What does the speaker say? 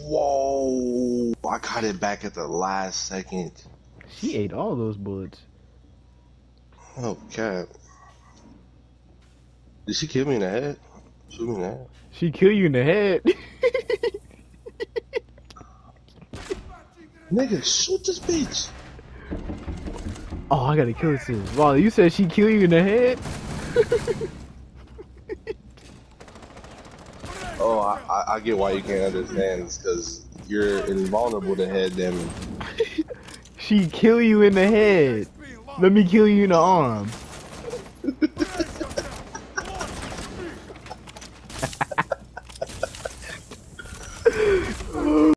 Whoa! I caught it back at the last second. She ate all those bullets. Oh, God. Did she kill me in the head? Shoot me in the head? She kill you in the head. Nigga, shoot this bitch! Oh, I gotta kill this dude. Wow, you said she kill you in the head? Oh, I get why you can't understand. It's because you're invulnerable to head damage. She kill you in the head. Let me kill you in the arm.